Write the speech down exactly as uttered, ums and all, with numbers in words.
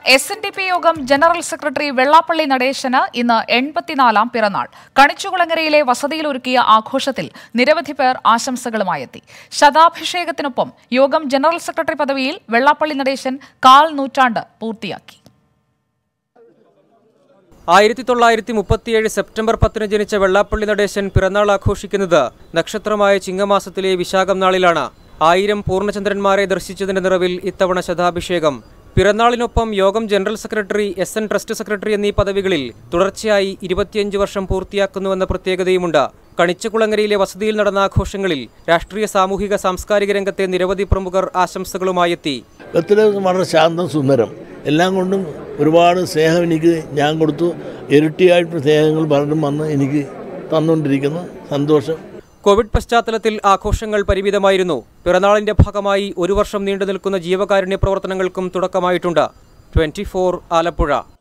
S N D P യോഗം general secretary Vellappally നടേശന് ഇന്ന് എൺപത്തിനാലാം പിറന്നാൾ. കണിച്ചുകുളങ്ങരയിലെ വസതിയിലൊരുക്കിയ ആഘോഷത്തിൽ നിരവധി പേർ ആശംസകളുമായെത്തി. ശതാഭിഷേകത്തിനൊപ്പം യോഗം ജനറൽ സെക്രട്ടറി പദവിയിൽ വെള്ളാപ്പള്ളി നടേശൻ കാൽ നൂറ്റാണ്ട് പൂർത്തിയാക്കി. ആയിരത്തി തൊള്ളായിരത്തി മുപ്പത്തിയേഴ് സെപ്റ്റംബർ പത്തിന് ജനിച്ച വെള്ളാപ്പള്ളി നടേശൻ പിറന്നാൾ ആഘോഷിക്കുന്നത് നക്ഷത്രമായ ചിങ്ങമാസത്തിലെ വിശാഖം നാളിലാണ്. ആയിരം പൂർണ്ണചന്ദ്രന്മാരെ ദർശിച്ചതിന്റെ നിറവിൽ ഇത്തവണ ശതാഭിഷേകം. പിറന്നാളിനൊപ്പം യോഗം general secretary, S N trust secretary എന്നീ പദവികളിൽ തുടർച്ചയായി ഇരുപത്തിയഞ്ച് വർഷം പൂർത്തിയാക്കുന്നുവെന്ന പ്രത്യേകതയുമുണ്ട്. കണിച്ചുകുളങ്ങരയിലെ വസതിയിൽ നടന്ന ആഘോഷങ്ങളിൽ രാഷ്ട്രീയ, സാമൂഹിക, സാംസ്കാരിക രംഗത്തെ നിരവധി പ്രമുഖർ ആശംസകളുമായെത്തി. വളരെ ശാന്തം, സുന്ദരം, എല്ലാം കൊണ്ടും ഒരുപാട് സ്നേഹം എനിക്ക് ഞാൻ കൊടുത്തു. ഇരട്ടിയായിട്ട് സ്നേഹങ്ങൾ പലരും വന്ന് എനിക്ക് തന്നുകൊണ്ടിരിക്കുന്നു. സന്തോഷം. കോവിഡ് പശ്ചാത്തലത്തിൽ ആഘോഷങ്ങൾ പരിമിതമായിരുന്നു. പിറന്നാളിന്റെ ഭാഗമായി ഒരു വർഷം നീണ്ടു നിൽക്കുന്ന ജീവകാരുണ്യ പ്രവർത്തനങ്ങൾക്കും തുടക്കമായിട്ടുണ്ട്. Twenty four Alappuzha.